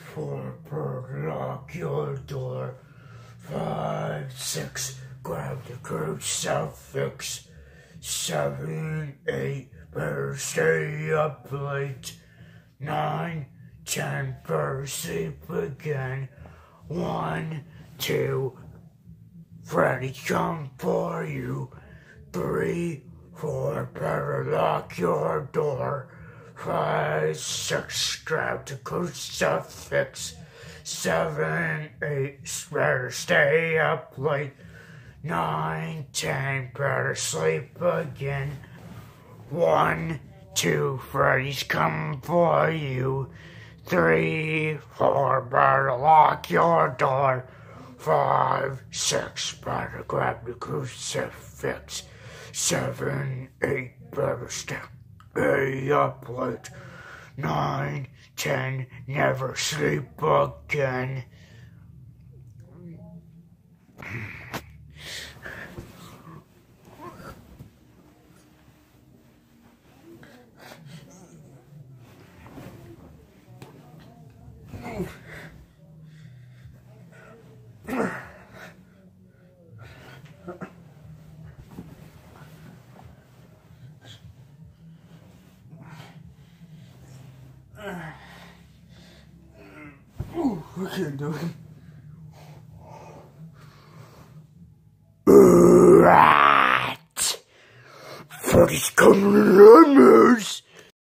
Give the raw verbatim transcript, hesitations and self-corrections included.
four, per lock your door. Five, six, grab the crucifix. Seven, eight, better stay up late. Nine, ten, better sleep again. One, two, Freddy come for you. Three, four, better lock your door. Five, six, grab the crucifix. Seven, eight, better stay up late. Nine, ten, better sleep again. One, two, Freddy's coming for you. Three, four, better lock your door. Five, six, better grab the crucifix. Seven, eight, better stay up late. Nine, ten, never sleep again. Ooh, I can't do it. Rat! Freddy's coming in the moose!